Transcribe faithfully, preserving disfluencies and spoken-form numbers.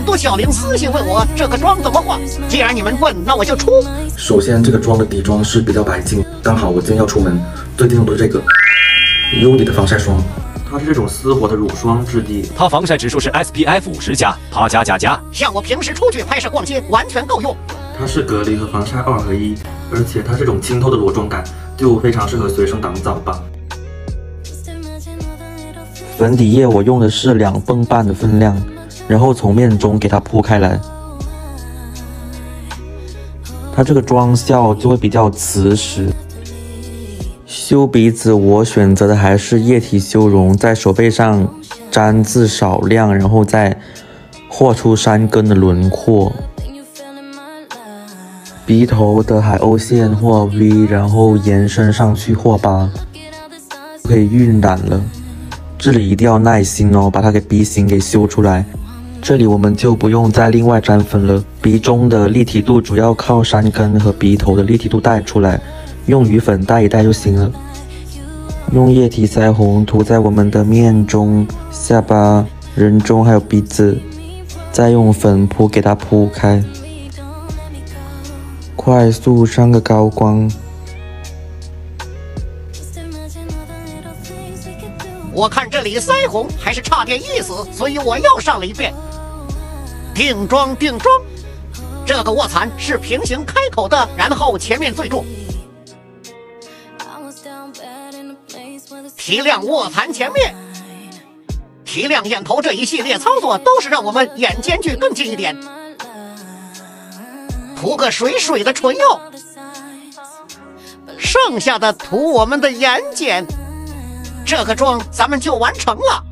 多小玲私信问我这个妆怎么化，既然你们问，那我就出。 首先，这个妆的底妆是比较白净，刚好我今天要出门，最近用的是这个 U 底的防晒霜。 它是这种丝滑的乳霜质地， 它防晒指数是 S P F 五十加，它加加加。 像我平时出去拍摄逛街，完全够用。 它是隔离和防晒二合一，而且它这种清透的裸妆感，就非常适合随身挡早吧。粉底液我用的是两泵半的分量，然后从面中给它铺开来，它这个妆效就会比较瓷实。 修鼻子，我选择的还是液体修容，在手背上沾渍少量，然后再画出山根的轮廓。鼻头的海鸥线画 V， 然后延伸上去画疤，可以晕染了。这里一定要耐心哦，把它给鼻型给修出来。这里我们就不用再另外沾粉了，鼻中的立体度主要靠山根和鼻头的立体度带出来。 用余粉带一带就行了。用液体腮红涂在我们的面中、下巴、人中还有鼻子，再用粉扑给它铺开，快速上个高光。 我看这里腮红还是差点意思，所以我又上了一遍。定妆定妆，这个卧蚕是平行开口的，然后前面最重。 提亮卧蚕前面，提亮眼头，这一系列操作都是让我们眼间距更近一点。涂个水水的唇釉，剩下的涂我们的眼睑，这个妆咱们就完成了。